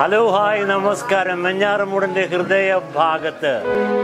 Hello hi നമസ്കാരം. വെഞ്ഞാറമൂടിൻ്റെ ഹൃദയ ഭാഗത്ത്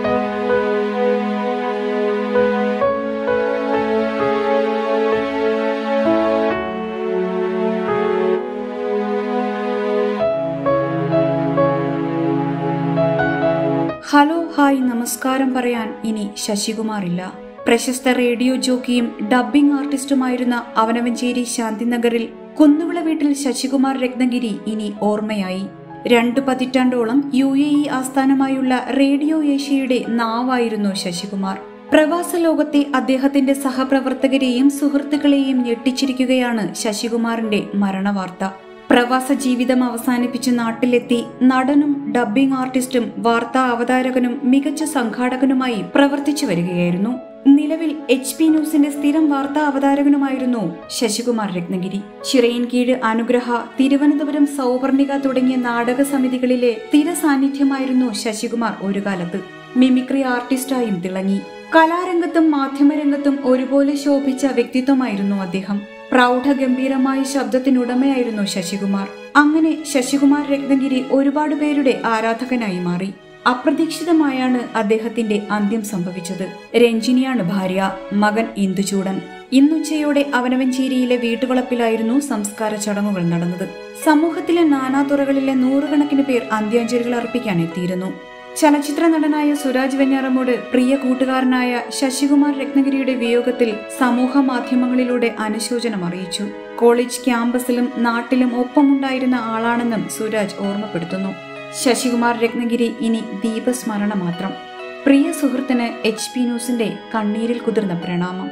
ഹലോ ഹായ് നമസ്കാരം പറയാൻ ഇനി ശശികുമാറില്ല. പ്രശസ്ത റേഡിയോ ജോക്കിയും ഡബ്ബിംഗ് ആർട്ടിസ്റ്റുമായിരുന്ന അവനവഞ്ചേരി ശാന്തിനഗറിൽ കുന്നുവിള വീട്ടിൽ ശശികുമാർ രത്നഗിരി ഇനി ഓർമ്മയായി. 2 പതിറ്റാണ്ടോളം UAE ആസ്ഥാനമായുള്ള റേഡിയോ ഏഷ്യയുടെ നാവായിരുന്നു ശശികുമാർ. പ്രവാസ ലോകത്തെ അദ്ദേഹത്തിന്റെ സഹപ്രവർത്തകരെയും സുഹൃത്തുക്കളെയും ഞെട്ടിച്ചിരിക്കുകയാണ് ശശികുമാറിന്റെ മരണവാർത്ത. പ്രവാസ ജീവിതം അവസാനിപ്പിച്ച് നാട്ടിലെത്തി നടനും ഡബ്ബിംഗ് ആർട്ടിസ്റ്റും വാർത്താ അവതാരകനും മികച്ച സംഘാടകനുമായി പ്രവർത്തിച്ചു വരികയായിരുന്നു. നിലവിൽ HP ന്യൂസിന്റെ സ്ഥിരം വാർത്താ അവതാരകനുമായിരുന്നു ശശികുമാർ രത്നഗിരി. ചിറയൻകീഴ് അനുഗ്രഹ, തിരുവനന്തപുരം സൗവർണിക തുടങ്ങിയ നാടക സമിതികളിലെ സ്ഥിര സാന്നിധ്യമായിരുന്നു ശശികുമാർ ഒരു കാലത്ത്. മിമിക്രി ആർട്ടിസ്റ്റായും തിളങ്ങി. കലാരംഗത്തും മാധ്യമരംഗത്തും ഒരുപോലെ ശോഭിച്ച വ്യക്തിത്വമായിരുന്നു അദ്ദേഹം. പ്രൗഢഗംഭീരമായ ശബ്ദത്തിനുടമയായിരുന്നു ശശികുമാർ. അങ്ങനെ ശശികുമാർ രത്നഗിരി ഒരുപാട് പേരുടെ ആരാധകനായി മാറി. അപ്രതീക്ഷിതമായാണ് അദ്ദേഹത്തിന്റെ അന്ത്യം സംഭവിച്ചത്. രഞ്ജിനിയാണ് ഭാര്യ, മകൻ ഇന്ദുചൂടൻ. ഇന്നുച്ചയോടെ അവനവഞ്ചേരിയിലെ വീട്ടുവളപ്പിലായിരുന്നു സംസ്കാര ചടങ്ങുകൾ നടന്നത്. സമൂഹത്തിലെ നാനാതുറകളിലെ നൂറുകണക്കിന് പേർ അന്ത്യാഞ്ജലികൾ അർപ്പിക്കാൻ എത്തിയിരുന്നു. ചലച്ചിത്ര നടനായ സുരാജ് വെഞ്ഞാറമൂട് പ്രിയ കൂട്ടുകാരനായ ശശികുമാർ രത്നഗിരിയുടെ വിയോഗത്തിൽ സമൂഹ മാധ്യമങ്ങളിലൂടെ അനുശോചനം അറിയിച്ചു. കോളേജ് ക്യാമ്പസിലും നാട്ടിലും ഒപ്പമുണ്ടായിരുന്ന ആളാണെന്നും സുരാജ് ഓർമ്മപ്പെടുത്തുന്നു. ശശികുമാർ രത്നഗിരി ഇനി ദീപസ്മരണ മാത്രം. പ്രിയ സുഹൃത്തിന് HP ന്യൂസിന്റെ കണ്ണീരിൽ കുതിർന്ന പ്രണാമം.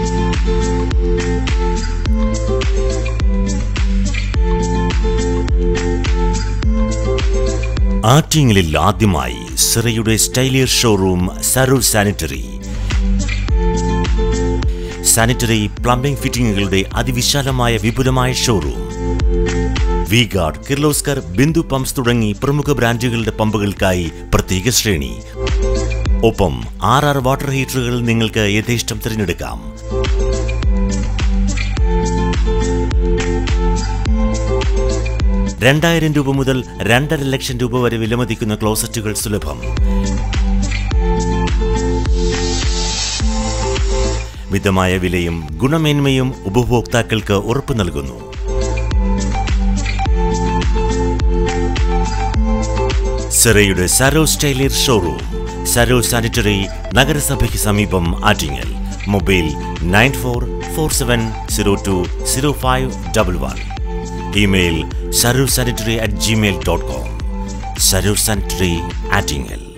ആറ്റിങ്ങലിൽ ആദ്യമായി സിറയുടെ സ്റ്റൈലിയർ showroom Sarur sanitary. Sanitary plumbing ഫിറ്റിംഗുകളുടെ അതിവിശാലമായ വിപുലമായ showroom. V-Guard, Kirloskar, Bindu pumps തുടങ്ങി പ്രമുഖ ബ്രാൻഡുകളുടെ പമ്പുകൾക്കായി പ്രത്യേക ശ്രേണി. ഒപ്പം 6 വാട്ടർ ഹീറ്ററുകൾ നിങ്ങൾക്ക് യഥേഷ്ടം തിരഞ്ഞെടുക്കാം. ₹2000 മുതൽ 2.5 ലക്ഷം വരെ വിലമതിക്കുന്ന ക്ലോസറ്റുകൾ സുലഭം. മിതമായ വിലയും ഗുണമേന്മയും ഉപഭോക്താക്കൾക്ക് ഉറപ്പു നൽകുന്നു. സിറയുടെ സരോ സ്റ്റൈലിയർ ഷോറൂം, സരോ സാനിറ്ററി, നഗരസഭയ്ക്ക് സമീപം, Attingal. Mobile 9447020511. Email sarursanitary@gmail.com. Sarur Sanitary, Attingal.